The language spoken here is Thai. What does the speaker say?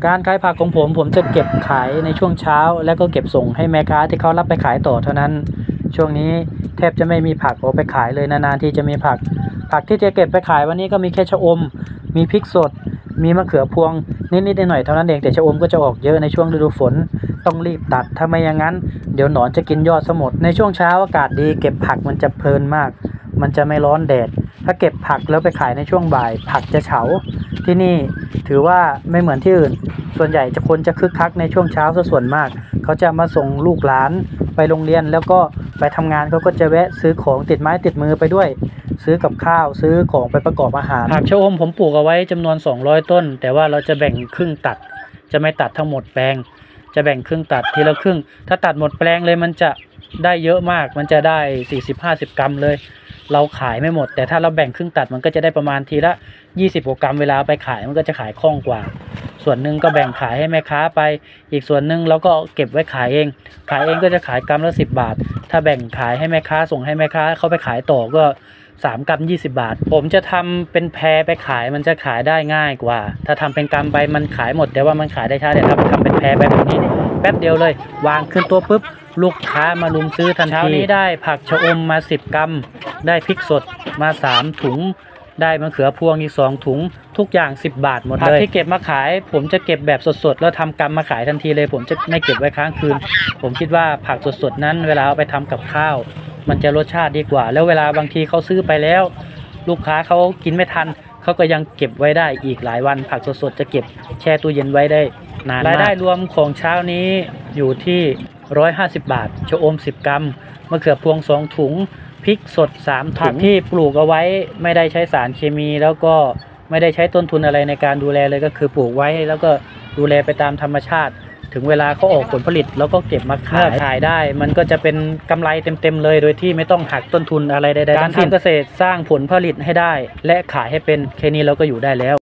การขายผักของผมจะเก็บขายในช่วงเช้าแล้วก็เก็บส่งให้แม่ค้าที่เขารับไปขายต่อเท่านั้นช่วงนี้แทบจะไม่มีผักออกไปขายเลยนานๆที่จะมีผักที่จะเก็บไปขายวันนี้ก็มีแค่ชะอมมีพริกสดมีมะเขือพวงนิดๆหน่อยๆเท่านั้นเองแต่ชะอมก็จะออกเยอะในช่วงฤดูฝนต้องรีบตัดถ้าไม่อย่างนั้นเดี๋ยวหนอนจะกินยอดซะหมดในช่วงเช้าอากาศดีเก็บผักมันจะเพลินมากมันจะไม่ร้อนแดดถ้าเก็บผักแล้วไปขายในช่วงบ่ายผักจะเฉาที่นี่ถือว่าไม่เหมือนที่อื่นส่วนใหญ่คนจะคึกคักในช่วงเช้าซะส่วนมากเขาจะมาส่งลูกหลานไปโรงเรียนแล้วก็ไปทำงานเขาก็จะแวะซื้อของติดไม้ติดมือไปด้วยซื้อกับข้าวซื้อของไปประกอบอาหารผักชะอมผมปลูกเอาไว้จำนวน200ต้นแต่ว่าเราจะแบ่งครึ่งตัดจะไม่ตัดทั้งหมดแปลงจะแบ่งครึ่งตัดทีละครึ่งถ้าตัดหมดแปลงเลยมันจะได้เยอะมากมันจะได้40-50 กรัมเลยเราขายไม่หมดแต่ถ้าเราแบ่งครึ่งตัดมันก็จะได้ประมาณทีละ20 กรัมเวลาไปขายมันก็จะขายคล่องกว่าส่วนหนึ่งก็แบ่งขายให้แม่ค้าไปอีกส่วนหนึ่งเราก็เก็บไว้ขายเองก็จะขายกรัมละ10 บาทถ้าแบ่งขายให้แม่ค้าส่งให้แม่ค้าเขาไปขายต่อก็3 กรัม20 บาทผมจะทำเป็นแพรไปขายมันจะขายได้ง่ายกว่าถ้าทำเป็นกรัมไปมันขายหมดแต่ว่ามันขายได้ช้าแต่ถ้าทำเป็นแพรแบบนี้แป๊บเดียวเลยวางขึ้นตัวปุ๊บลูกค้ามารุมซื้อทันทีเช้านี้ได้ผักชะอมมา10 กรัมได้พริกสดมา3 ถุงได้มะเขือพวงอีก2 ถุงทุกอย่าง10 บาทหมดเลยผักที่เก็บมาขายผมจะเก็บแบบสดๆแล้วทำกำมาขายทันทีเลยผมจะไม่เก็บไว้ค้างคืนผมคิดว่าผักสดๆนั้นเวลาเอาไปทำกับข้าวมันจะรสชาติดีกว่าแล้วเวลาบางทีเขาซื้อไปแล้วลูกค้าเขากินไม่ทันเขาก็ยังเก็บไว้ได้อีกหลายวันผักสดๆจะเก็บแช่ตู้เย็นไว้ได้นานรายได้รวมของเช้านี้อยู่ที่150 บาทชะอม10 กรัมมะเขือพวง2 ถุงพริกสด3 ถุงที่ปลูกเอาไว้ไม่ได้ใช้สารเคมีแล้วก็ไม่ได้ใช้ต้นทุนอะไรในการดูแลเลยก็คือปลูกไว้แล้วก็ดูแลไปตามธรรมชาติถึงเวลาเขาออกผลผลิตแล้วก็เก็บมาขายได้มันก็จะเป็นกำไรเต็มๆเลยโดยที่ไม่ต้องหักต้นทุนอะไรใดๆการทำเกษตรสร้างผลผลิตให้ได้และขายให้เป็นแค่นี้เราก็อยู่ได้แล้ว